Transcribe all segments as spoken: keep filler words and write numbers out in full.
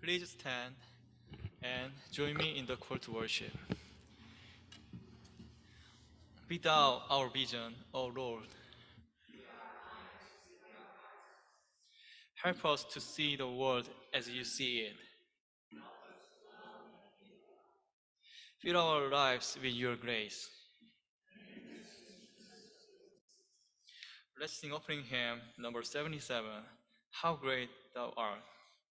Please stand and join me in the call to worship. Be thou our vision, O Lord. Help us to see the world as you see it. Fill our lives with your grace. Let's sing opening hymn number seventy-seven, How Great Thou Art.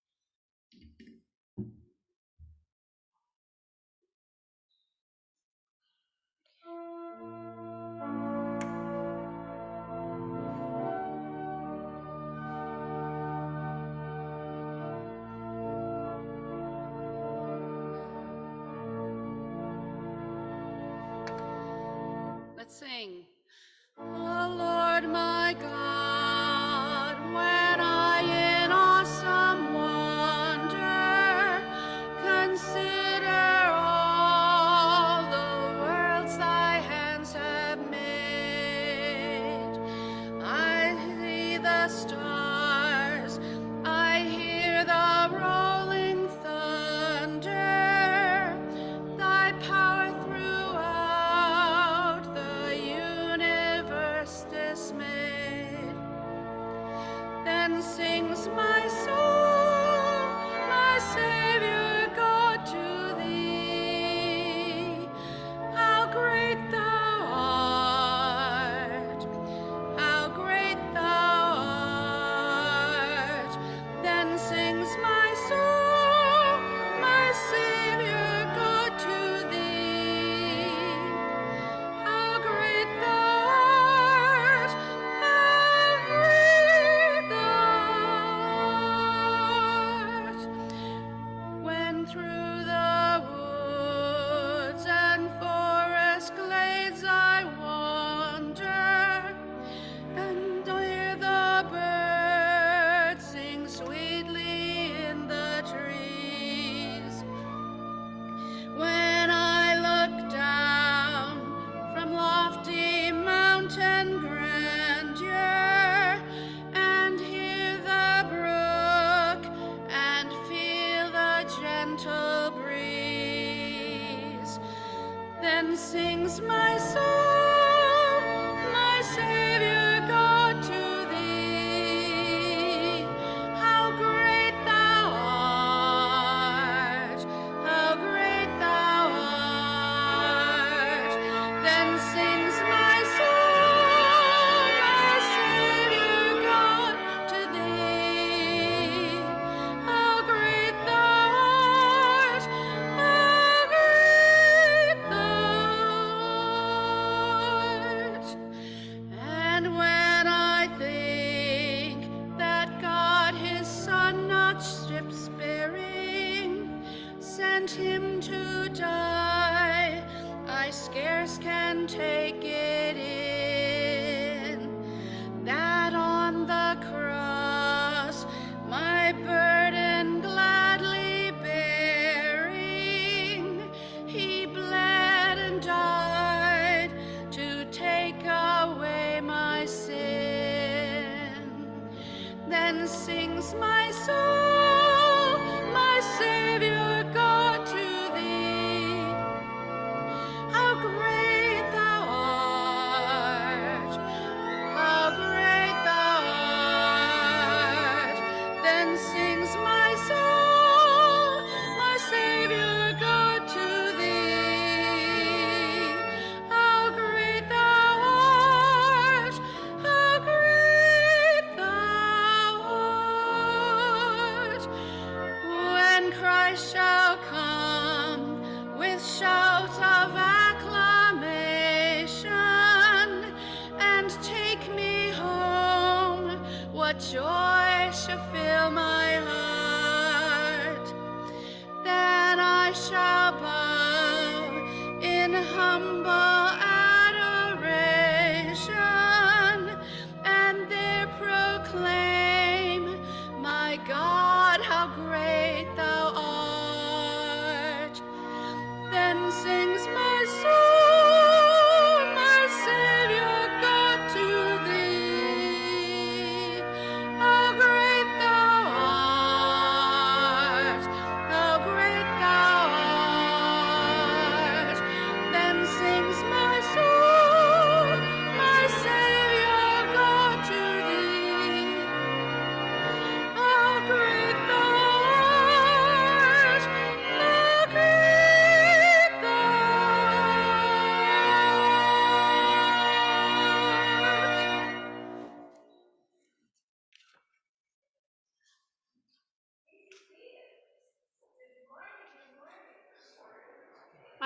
Let's sing. Oh Lord my God, when I in awesome wonder consider all the worlds thy hands have made, I see the stars, I hear the rolling thunder, thy power throughout the universe dismayed. Then sings my soul, my Savior God, to thee. How great thou art, how great thou art. Then sings my soul, my Savior God, to thee. How great thou art, how great thou art. When through the woods and forest glades I wander, and hear the birds sing sweetly in the trees, when I look down from lofty mountain grandeur and hear the brook and feel the gentle breeze, then sings my soul, my Savior God, to thee. How great thou art, how great thou art. Then sings my soul, my Savior God, to thee. How great thou art, how great thou art. And when I think that God his Son, not strip sparing, sent him to die, I scarce can take it in, that on the cross my burden gladly bearing, he bled and died to take away my sin. Then sings my soul, my Savior God, to thee. How great thou art, how great thou art. Then sings my soul, my Savior God, to thee. How great thou art, how great thou art. When Christ shall come with shouts of acclamation and take me home, what joy shall fill my heart. Then I shall bow in humble adoration and there proclaim, my God, how great thou art. Then sings my soul, my Savior God, to thee. How great thou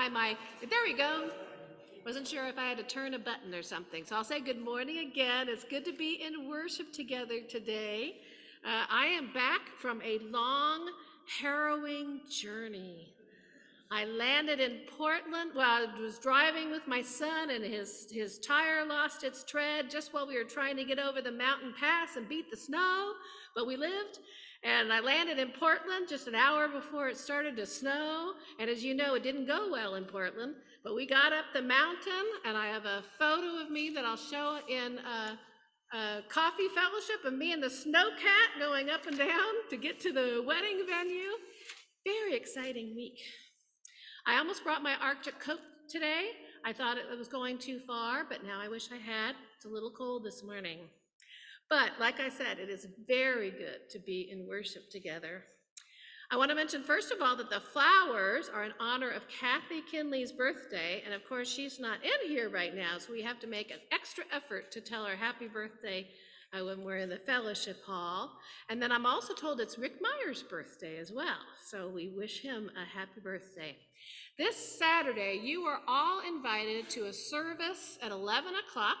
my mic. There we go. Wasn't sure if I had to turn a button or something. So I'll say good morning again. It's good to be in worship together today. Uh, I am back from a long, harrowing journey. I landed in Portland. Well, I was driving with my son, and his, his tire lost its tread just while we were trying to get over the mountain pass and beat the snow, but we lived. And I landed in Portland just an hour before it started to snow. And as you know, it didn't go well in Portland, but we got up the mountain, and I have a photo of me that I'll show in a, a coffee fellowship of me and the snow cat going up and down to get to the wedding venue. Very exciting week. I almost brought my Arctic coat today. I thought it was going too far, but now I wish I had. It's a little cold this morning. But like I said, it is very good to be in worship together. I want to mention, first of all, that the flowers are in honor of Kathy Kinley's birthday. And of course, she's not in here right now, so we have to make an extra effort to tell her happy birthday uh, when we're in the fellowship hall. And then I'm also told it's Rick Meyer's birthday as well. So we wish him a happy birthday. This Saturday, you are all invited to a service at eleven o'clock.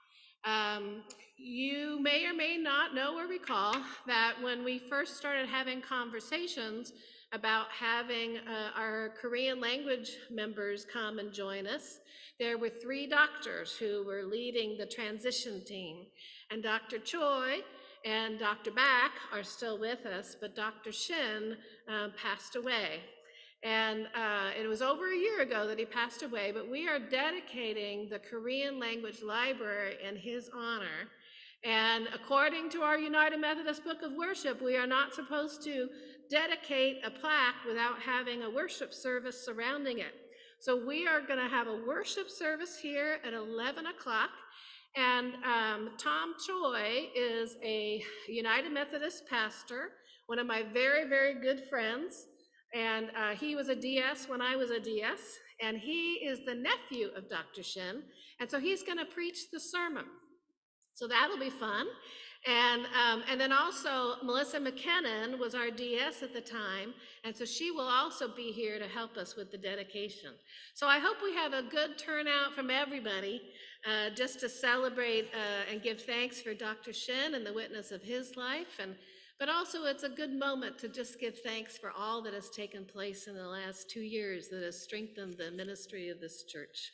Um, you may or may not know or recall that when we first started having conversations about having uh, our Korean language members come and join us, there were three doctors who were leading the transition team. And Doctor Choi and Doctor Back are still with us, but Doctor Shin uh, passed away. And uh, it was over a year ago that he passed away, but we are dedicating the Korean Language Library in his honor. And according to our United Methodist Book of Worship, we are not supposed to dedicate a plaque without having a worship service surrounding it. So we are going to have a worship service here at eleven o'clock. And um, Tom Choi is a United Methodist pastor, one of my very, very good friends. And uh, he was a D S when I was a D S, and he is the nephew of Doctor Shin, and so he's going to preach the sermon. So that'll be fun. And, um, and then also Melissa McKinnon was our D S at the time, and so she will also be here to help us with the dedication. So I hope we have a good turnout from everybody uh, just to celebrate uh, and give thanks for Doctor Shin and the witness of his life. And But also it's a good moment to just give thanks for all that has taken place in the last two years that has strengthened the ministry of this church.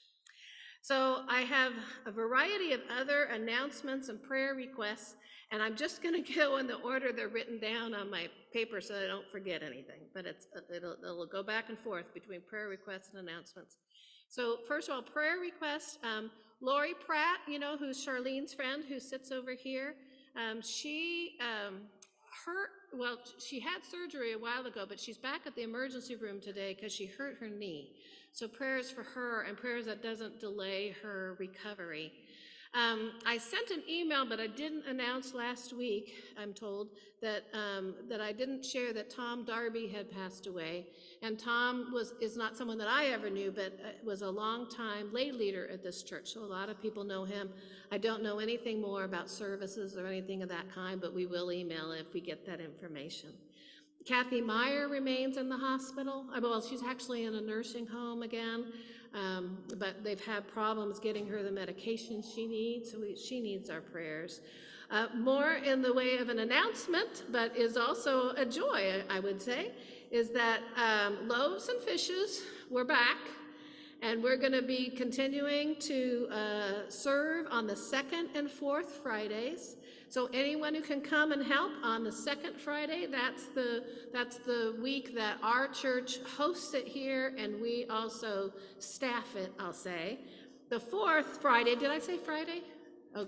So I have a variety of other announcements and prayer requests, and I'm just going to go in the order they're written down on my paper so I don't forget anything, but it's, it'll, it'll go back and forth between prayer requests and announcements. So first of all, prayer requests, um, Lori Pratt, you know, who's Charlene's friend who sits over here, um, she, um, her, well, she had surgery a while ago, but she's back at the emergency room today because she hurt her knee. So prayers for her and prayers that doesn't delay her recovery. Um, I sent an email, but I didn't announce last week, I'm told, that um, that I didn't share that Tom Darby had passed away. And Tom was is not someone that I ever knew, but was a long-time lay leader at this church, so a lot of people know him. I don't know anything more about services or anything of that kind, but we will email if we get that information. Kathy Meyer remains in the hospital. Well, she's actually in a nursing home again, um, but they've had problems getting her the medication she needs, so we, she needs our prayers. Uh, more in the way of an announcement, but is also a joy, I would say, is that um, Loaves and Fishes, we're back, and we're going to be continuing to uh, serve on the second and fourth Fridays. So anyone who can come and help on the second Friday, that's the, that's the week that our church hosts it here, and we also staff it, I'll say. The fourth Friday, did I say Friday? Oh,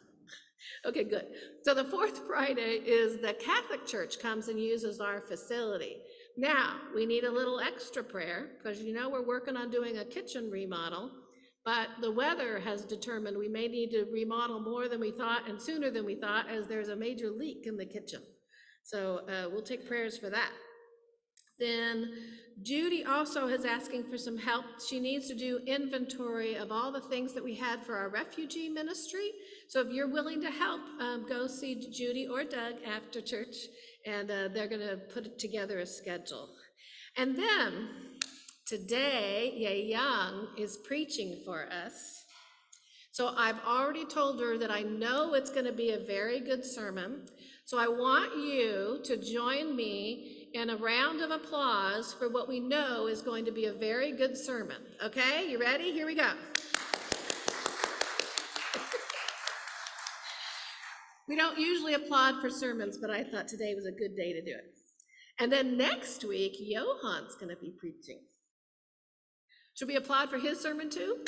okay, good. So the fourth Friday is the Catholic Church comes and uses our facility. Now, we need a little extra prayer, because you know we're working on doing a kitchen remodel. But the weather has determined we may need to remodel more than we thought and sooner than we thought, as there's a major leak in the kitchen. So uh, we'll take prayers for that. Then Judy also is asking for some help. She needs to do inventory of all the things that we had for our refugee ministry. So if you're willing to help, um, go see Judy or Doug after church, and uh, they're going to put together a schedule. And then Today, Ye Young is preaching for us. So I've already told her that I know it's going to be a very good sermon. So I want you to join me in a round of applause for what we know is going to be a very good sermon. Okay, you ready? Here we go. We don't usually applaud for sermons, but I thought today was a good day to do it. And then next week, Johan's going to be preaching. Should we applaud for his sermon too?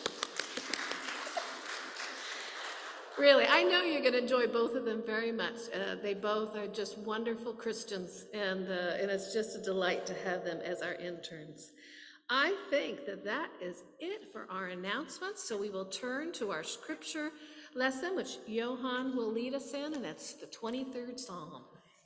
Really, I know you're going to enjoy both of them very much. Uh, they both are just wonderful Christians, and, uh, and it's just a delight to have them as our interns. I think that that is it for our announcements, so we will turn to our scripture lesson, which Johan will lead us in, and it's the twenty-third Psalm.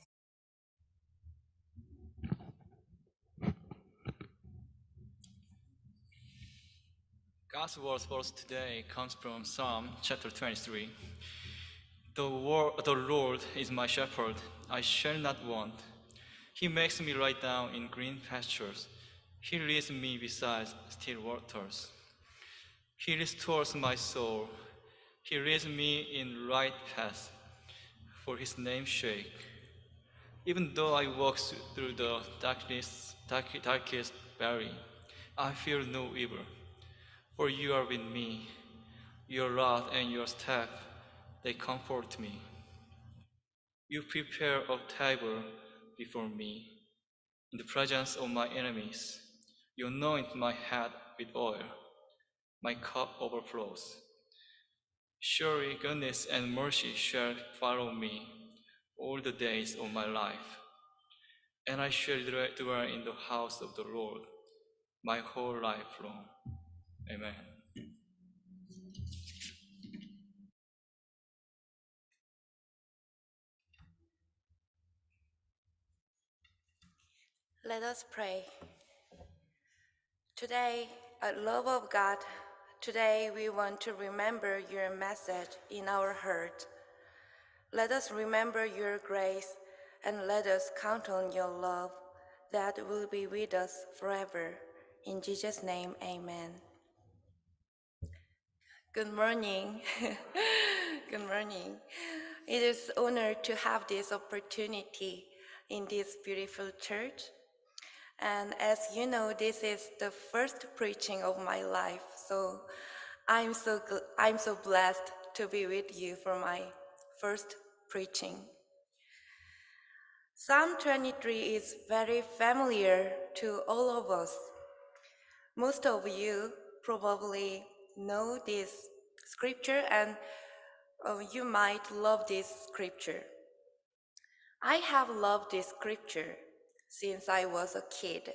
God's word for us today comes from Psalm chapter twenty-three. The, word, the Lord is my shepherd, I shall not want. He makes me lie down in green pastures. He leads me beside still waters. He restores my soul. He leads me in right paths for his name's sake. Even though I walk through the darkness, dark, darkest valley, I fear no evil, for you are with me. Your rod and your staff, they comfort me. You prepare a table before me in the presence of my enemies. You anoint my head with oil. My cup overflows. Surely goodness and mercy shall follow me all the days of my life, and I shall dwell in the house of the Lord my whole life long. Amen. Let us pray. Today, at love of God, today we want to remember your message in our heart. Let us remember your grace and let us count on your love that will be with us forever. In Jesus' name, amen. Good morning. Good morning. It is an honor to have this opportunity in this beautiful church. And as you know, this is the first preaching of my life, so I'm so I'm so blessed to be with you for my first preaching. Psalm twenty-three is very familiar to all of us. Most of you probably know this scripture, and uh, you might love this scripture. I have loved this scripture since I was a kid.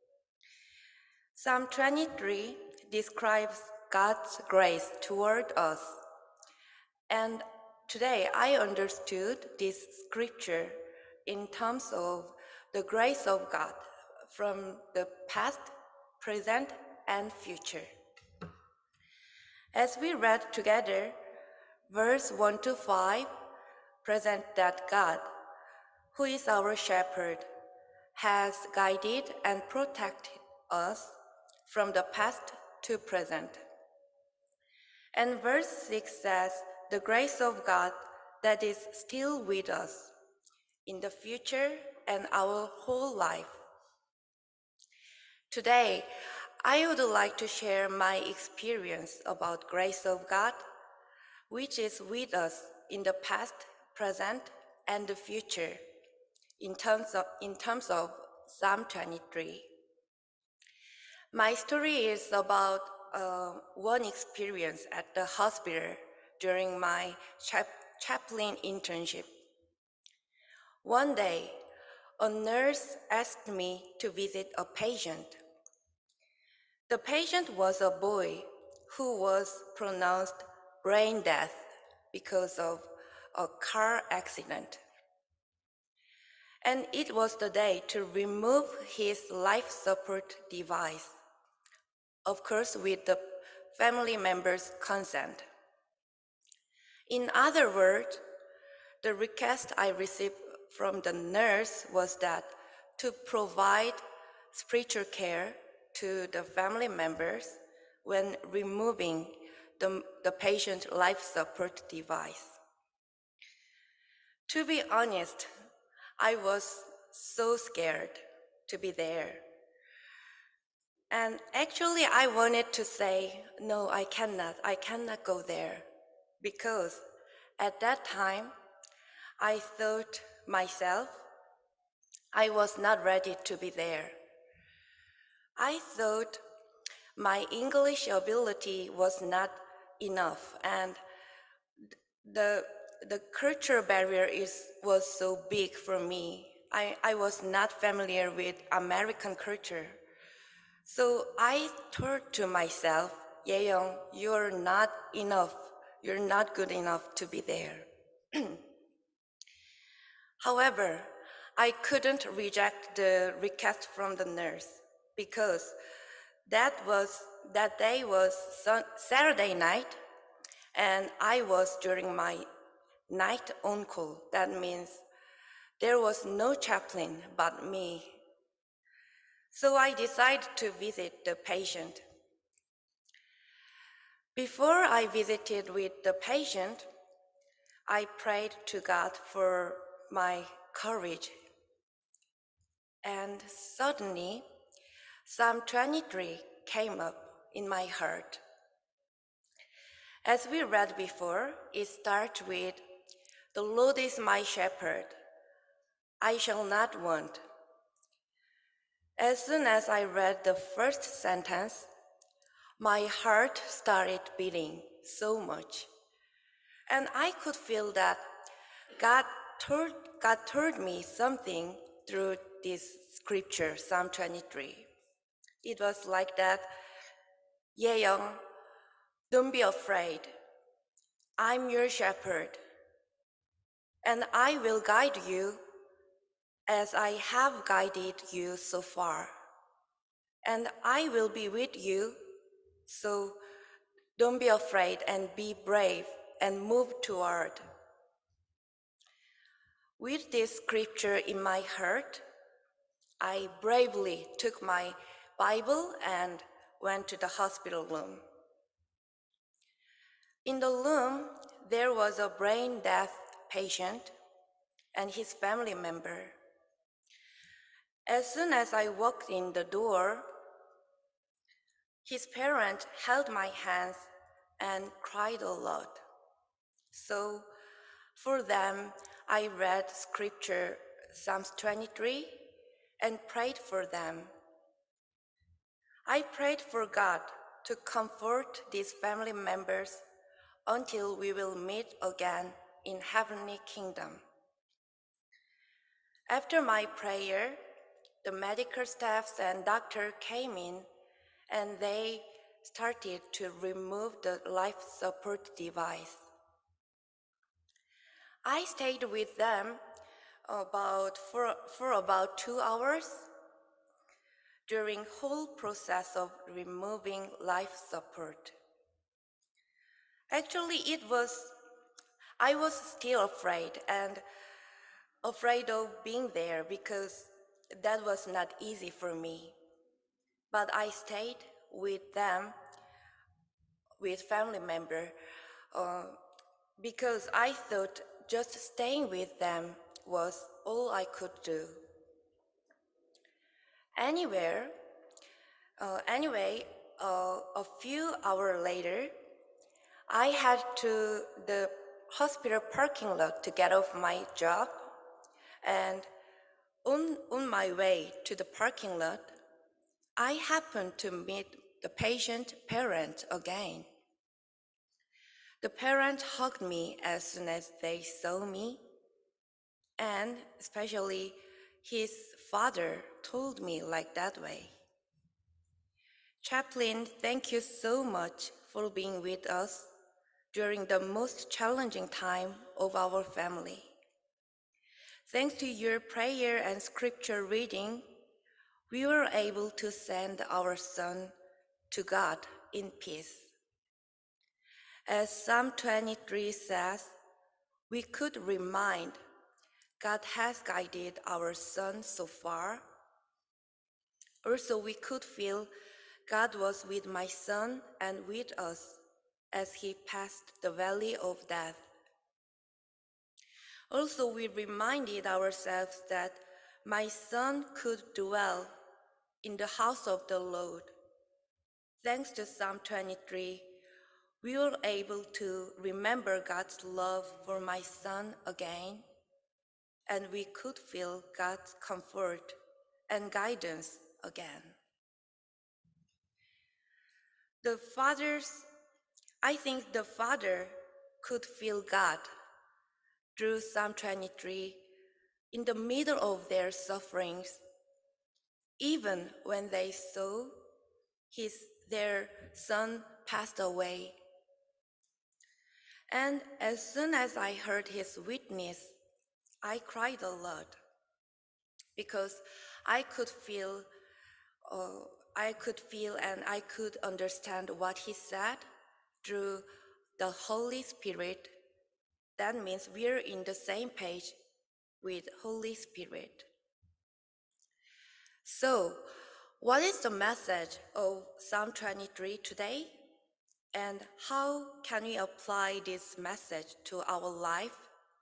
Psalm twenty-three describes God's grace toward us. And today I understood this scripture in terms of the grace of God from the past, present, and future. As we read together, verse one to five present that God, who is our shepherd, has guided and protected us from the past to present. And verse six says, the grace of God that is still with us in the future and our whole life. Today, I would like to share my experience about grace of God, which is with us in the past, present, and the future in terms of, in terms of Psalm twenty-three. My story is about uh, one experience at the hospital during my chap chaplain internship. One day, a nurse asked me to visit a patient. The patient was a boy who was pronounced brain dead because of a car accident. And it was the day to remove his life support device, of course with the family members' consent. In other words, the request I received from the nurse was that to provide spiritual care to the family members when removing the, the patient's life support device. To be honest, I was so scared to be there. And actually, I wanted to say, no, I cannot, I cannot go there. Because at that time, I thought myself, I was not ready to be there. I thought my English ability was not enough, and the, the cultural barrier is, was so big for me. I, I was not familiar with American culture. So I thought to myself, Yeong, you're not enough. You're not good enough to be there. However, I couldn't reject the request from the nurse because that was that day was Saturday night, and I was during my night on call. That means there was no chaplain but me. So I decided to visit the patient. Before I visited with the patient, I prayed to God for my courage. And suddenly, Psalm twenty-three came up in my heart. As we read before, it starts with, "The Lord is my shepherd, I shall not want." As soon as I read the first sentence, my heart started beating so much. And I could feel that God told, God told me something through this scripture, Psalm twenty-three. It was like that, Yeong, don't be afraid. I'm your shepherd, and I will guide you as I have guided you so far. And I will be with you, so don't be afraid and be brave and move toward. With this scripture in my heart, I bravely took my Bible and went to the hospital room. In the room, there was a brain death patient and his family member. As soon as I walked in the door, his parent held my hands and cried a lot. So for them, I read scripture, Psalms twenty-three, and prayed for them. I prayed for God to comfort these family members until we will meet again in heavenly kingdom. After my prayer, the medical staffs and doctor came in and they started to remove the life support device. I stayed with them about for, for about two hours during whole process of removing life support. Actually, it was, I was still afraid and afraid of being there because that was not easy for me. But I stayed with them, with family member, uh, because I thought just staying with them was all I could do. Anywhere, uh, anyway, uh, a few hours later, I had to the hospital parking lot to get off my job, and on, on my way to the parking lot, I happened to meet the patient parent again. The parent hugged me as soon as they saw me, and especially his father told me like that way. Chaplain, thank you so much for being with us during the most challenging time of our family. Thanks to your prayer and scripture reading, we were able to send our son to God in peace. As Psalm twenty-three says, we could remind God has guided our son so far. Also, we could feel God was with my son and with us as he passed the valley of death. Also, we reminded ourselves that my son could dwell in the house of the Lord. Thanks to Psalm twenty-three, we were able to remember God's love for my son again, and we could feel God's comfort and guidance again. The fathers, I think the father could feel God through Psalm twenty-three in the middle of their sufferings, even when they saw his, their son passed away. And as soon as I heard his witness, I cried a lot because I could feel, uh, I could feel and I could understand what he said through the Holy Spirit. That means we're in the same page with Holy Spirit. So, what is the message of Psalm twenty-three today? And how can we apply this message to our life?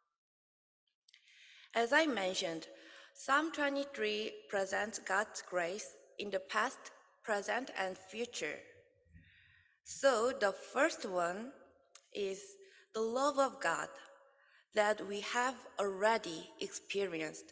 As I mentioned, Psalm twenty-three presents God's grace in the past, present, and future. So the first one is the love of God that we have already experienced.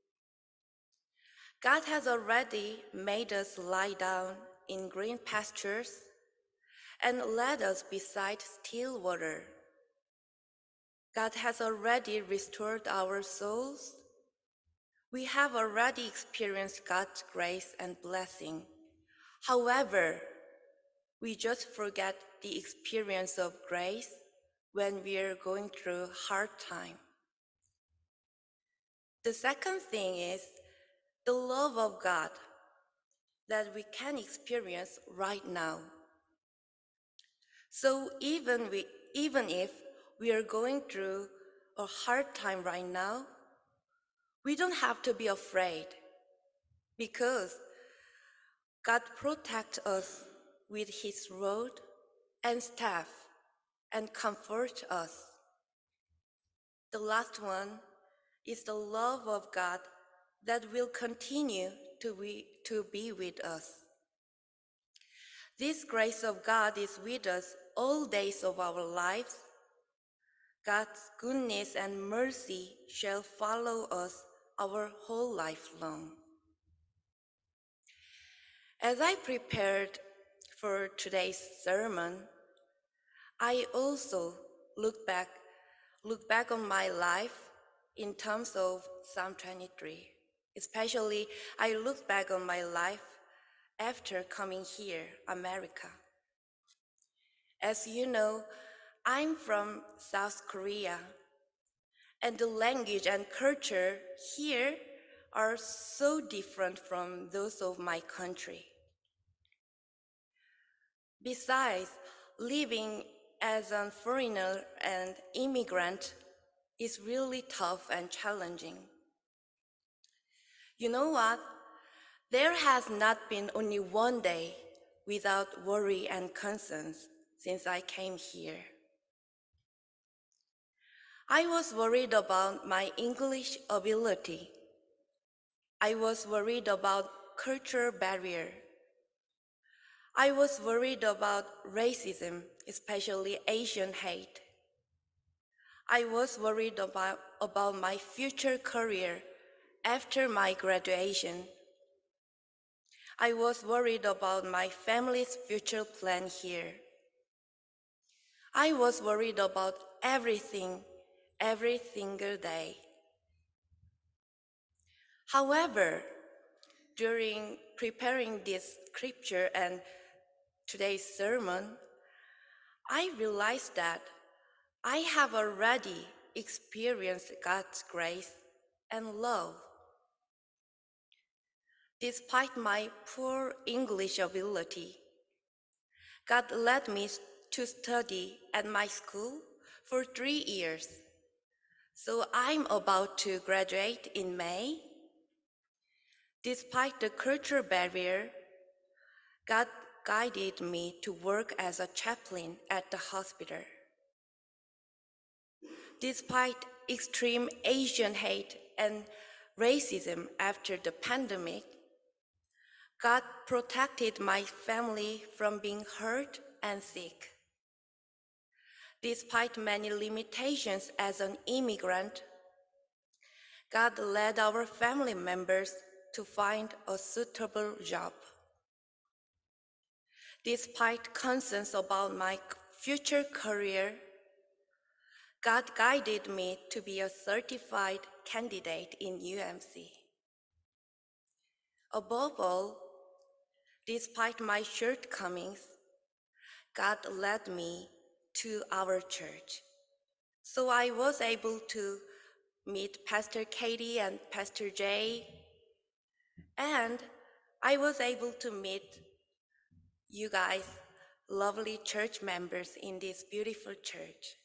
God has already made us lie down in green pastures and led us beside still water. God has already restored our souls. We have already experienced God's grace and blessing. However, we just forget the experience of grace when we are going through hard time. The second thing is the love of God that we can experience right now. So even, we, even if we are going through a hard time right now, we don't have to be afraid because God protects us with his rod and staff and comforts us. The last one is the love of God that will continue to be, to be with us. This grace of God is with us all days of our lives. God's goodness and mercy shall follow us our whole life long. As I prepared for today's sermon, I also look back, look back on my life in terms of Psalm twenty-three. Especially, I look back on my life after coming here, America. As you know, I'm from South Korea, and the language and culture here are so different from those of my country. Besides, living as a foreigner and immigrant is really tough and challenging. You know what? There has not been only one day without worry and concerns since I came here. I was worried about my English ability. I was worried about cultural barrier. I was worried about racism, especially Asian hate. I was worried about, about my future career after my graduation. I was worried about my family's future plan here. I was worried about everything, every single day. However, during preparing this scripture and today's sermon, I realized that I have already experienced God's grace and love. Despite my poor English ability, God led me to study at my school for three years. So I'm about to graduate in May. Despite the cultural barrier, God guided me to work as a chaplain at the hospital. Despite extreme Asian hate and racism after the pandemic, God protected my family from being hurt and sick. Despite many limitations as an immigrant, God led our family members to find a suitable job. Despite concerns about my future career, God guided me to be a certified candidate in U M C. Above all, despite my shortcomings, God led me to our church. So I was able to meet Pastor Katie and Pastor Jay, and I was able to meet you guys, lovely church members in this beautiful church.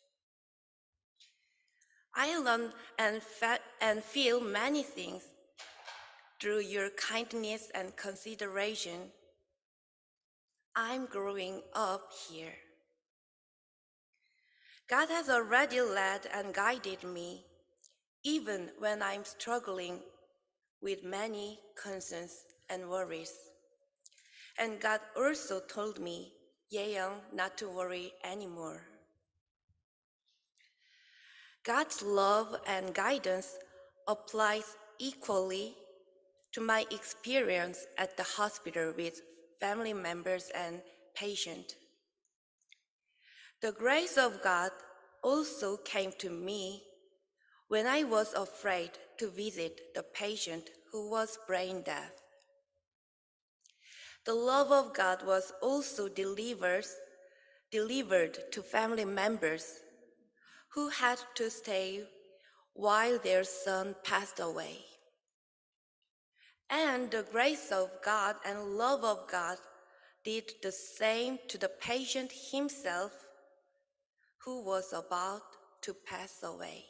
I learned and, fe- and feel many things through your kindness and consideration. I'm growing up here. God has already led and guided me, even when I'm struggling with many concerns and worries. And God also told me, Yeyoung, not to worry anymore. God's love and guidance applies equally to my experience at the hospital with family members and patients. The grace of God also came to me when I was afraid to visit the patient who was brain deaf. The love of God was also delivered, delivered to family members who had to stay while their son passed away. And the grace of God and love of God did the same to the patient himself who was about to pass away.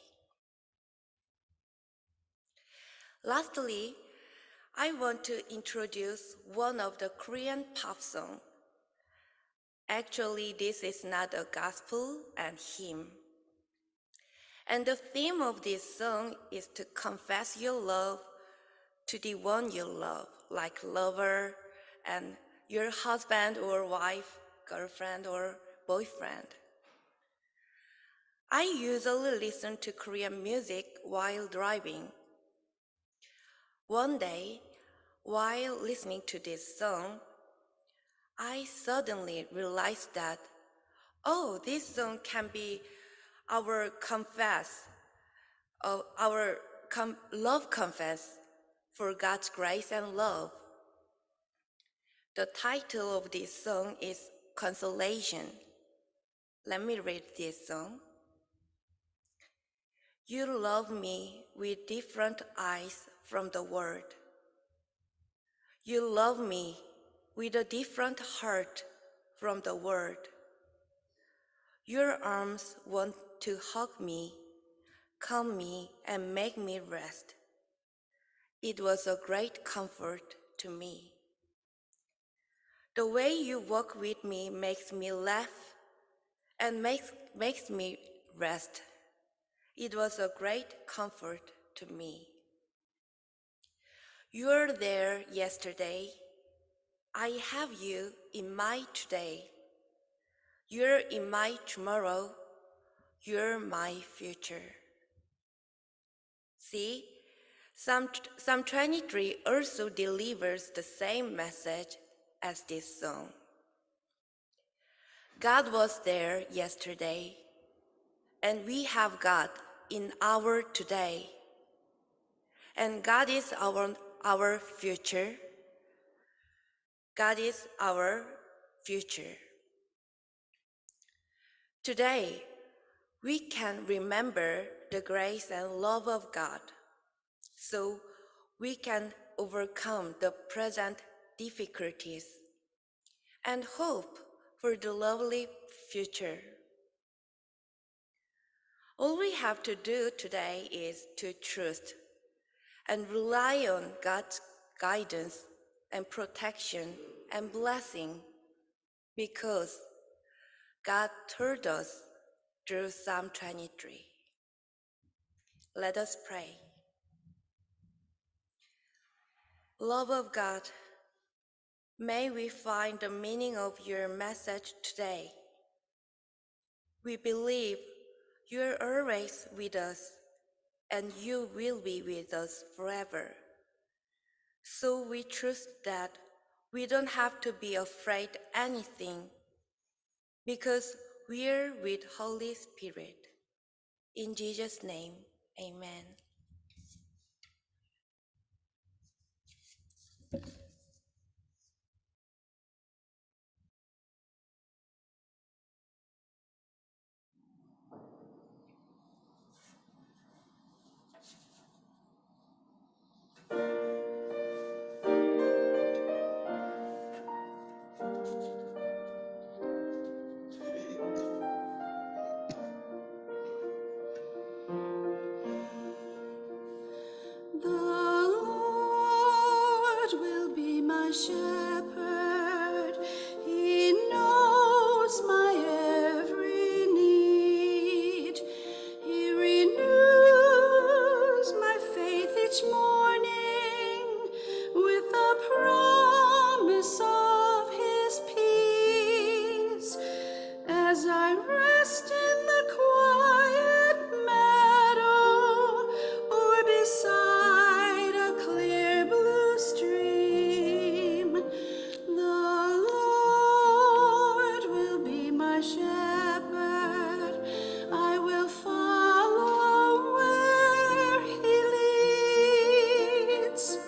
Lastly, I want to introduce one of the Korean pop songs. Actually, this is not a gospel and hymn. And the theme of this song is to confess your love to the one you love, like lover and your husband or wife, girlfriend or boyfriend. I usually listen to Korean music while driving. One day, while listening to this song, I suddenly realized that, oh, this song can be our confess, uh, our com- love confess for God's grace and love. The title of this song is Consolation. Let me read this song. You love me with different eyes from the world. You love me with a different heart from the world. Your arms want to hug me, calm me, and make me rest. It was a great comfort to me. The way you walk with me makes me laugh and makes, makes me rest. It was a great comfort to me. You were there yesterday. I have you in my today. You're in my tomorrow. You're my future. See, Psalm, Psalm twenty-three also delivers the same message as this song. God was there yesterday, and we have God in our today. And God is our, our future. God is our future. Today, we can remember the grace and love of God, so we can overcome the present difficulties and hope for the lovely future. All we have to do today is to trust and rely on God's guidance and protection and blessing because God told us through Psalm twenty-three. Let us pray. Love of God, may we find the meaning of your message today. We believe you are always with us, and you will be with us forever. So we trust that we don't have to be afraid of anything, because we are with Holy Spirit. In Jesus' name, amen. The Lord will be my shepherd. He knows my every need. He renews my faith each morning with the promise of his peace. As I rest in the quiet meadow or beside a clear blue stream, the Lord will be my shepherd. I will follow where he leads.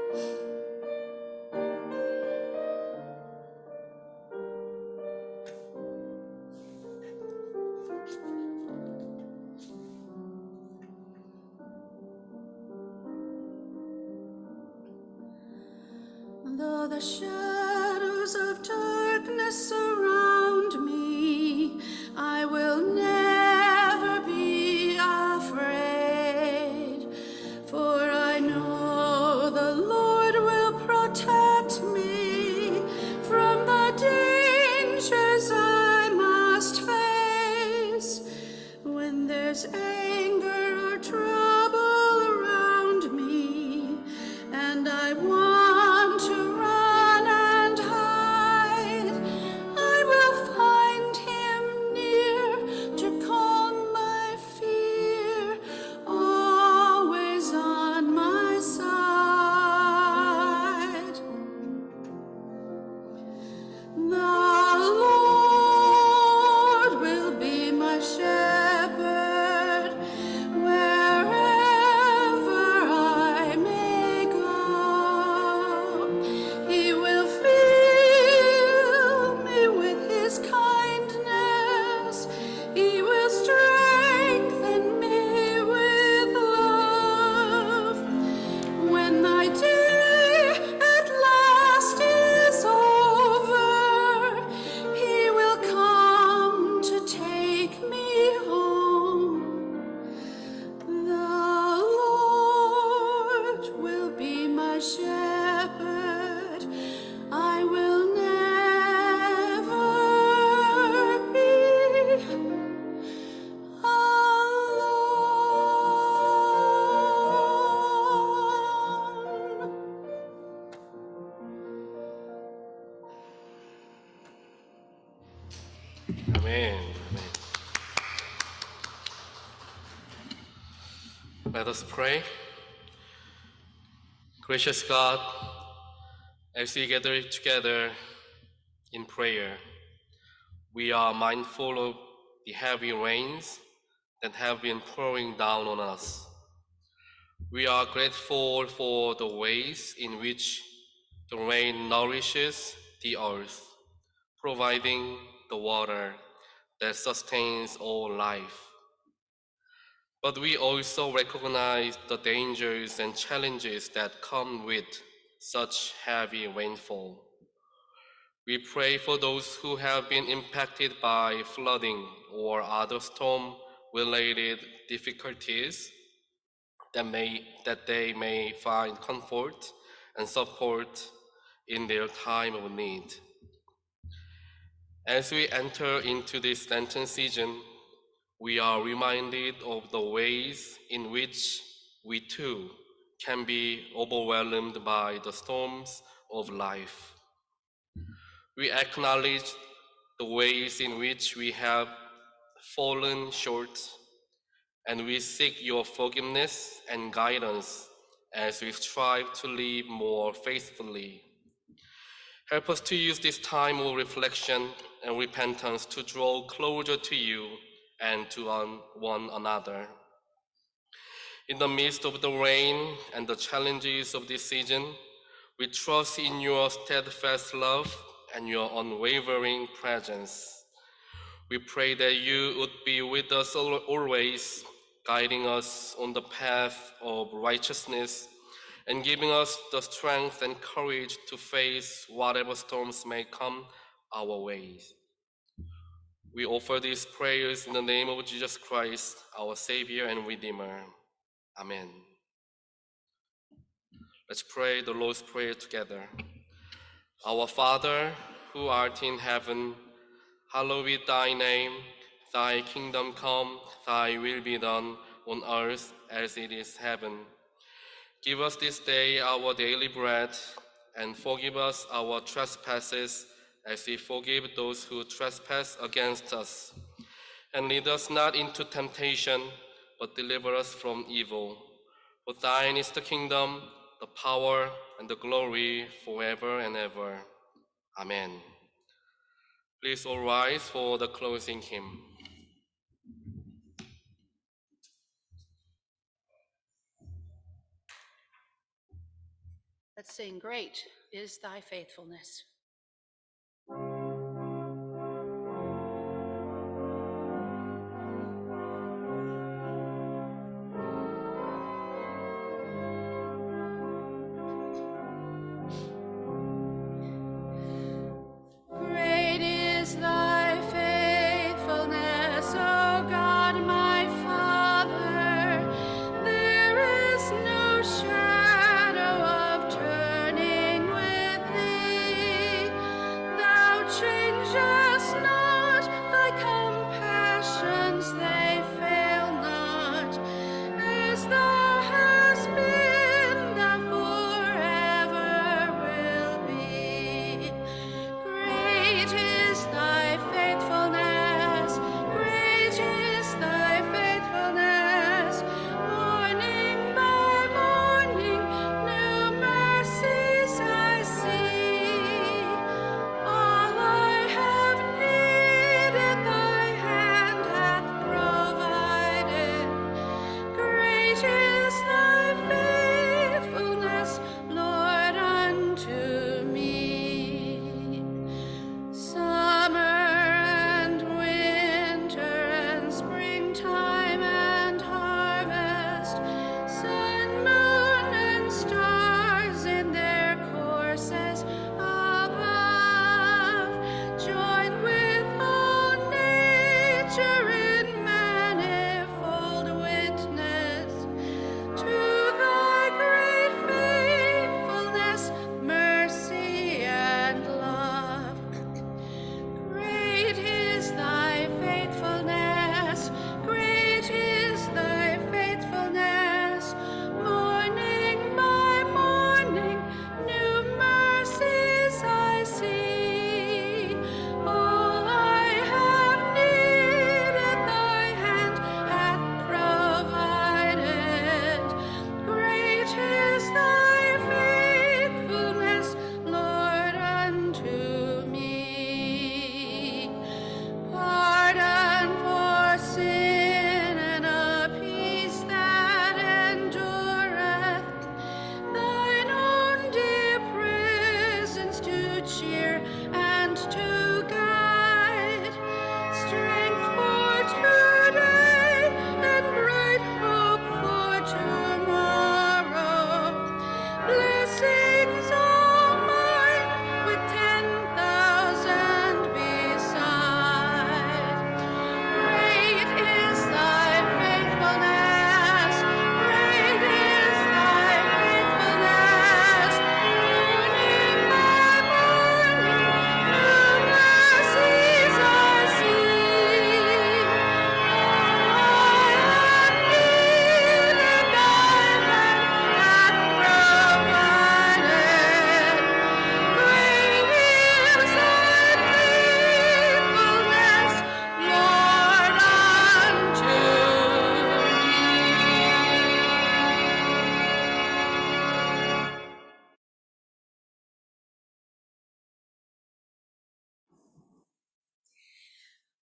Though the shadows of darkness surround me, I will never be afraid, for I know the Lord will protect me from the dangers I must face. When there's anger or trouble around me, and I want to run and hide, I will find him near to calm my fear, always on my side. The Lord will be my shepherd wherever I may go. He will fill me with his kindness. He will strengthen me with love. When thy day at last is over, he will come to take me home. The Lord will be my shepherd. I will never be alone. Amen. Amen. Let us pray. Gracious God, as we gather together in prayer, we are mindful of the heavy rains that have been pouring down on us. We are grateful for the ways in which the rain nourishes the earth, providing the water that sustains all life. But we also recognize the dangers and challenges that come with such heavy rainfall. We pray for those who have been impacted by flooding or other storm-related difficulties, that, may, that they may find comfort and support in their time of need. As we enter into this Lenten season, we are reminded of the ways in which we too can be overwhelmed by the storms of life. We acknowledge the ways in which we have fallen short, and we seek your forgiveness and guidance as we strive to live more faithfully. Help us to use this time of reflection and repentance to draw closer to you and to one another. In the midst of the rain and the challenges of this season, we trust in your steadfast love and your unwavering presence. We pray that you would be with us always, guiding us on the path of righteousness and giving us the strength and courage to face whatever storms may come our way. We offer these prayers in the name of Jesus Christ, our Savior and Redeemer. Amen. Let's pray the Lord's Prayer together. Our Father, who art in heaven, hallowed be thy name. Thy kingdom come, thy will be done on earth as it is in heaven. Give us this day our daily bread, and forgive us our trespasses as we forgive those who trespass against us. And lead us not into temptation, but deliver us from evil. For thine is the kingdom, the power, and the glory forever and ever. Amen. Please all rise for the closing hymn. Let's sing, Great is Thy Faithfulness. Great is thy faithfulness, O God, my Father. There is no shadow of turning with thee.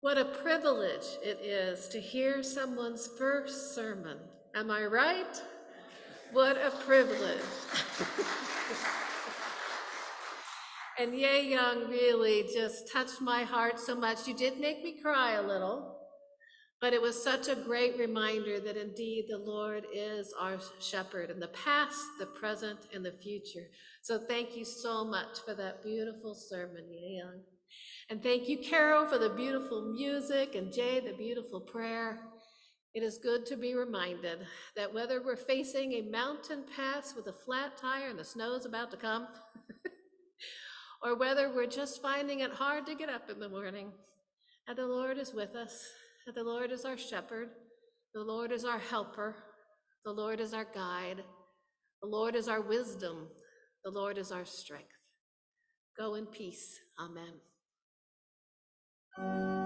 What a privilege it is to hear someone's first sermon. Am I right? What a privilege. And Ye Young really just touched my heart so much. You did make me cry a little, but it was such a great reminder that indeed the Lord is our shepherd in the past, the present, and the future. So thank you so much for that beautiful sermon, Ye Young. And thank you, Carol, for the beautiful music, and Jay, the beautiful prayer. It is good to be reminded that whether we're facing a mountain pass with a flat tire and the snow's about to come, or whether we're just finding it hard to get up in the morning, that the Lord is with us, that the Lord is our shepherd, the Lord is our helper, the Lord is our guide, the Lord is our wisdom, the Lord is our strength. Go in peace. Amen.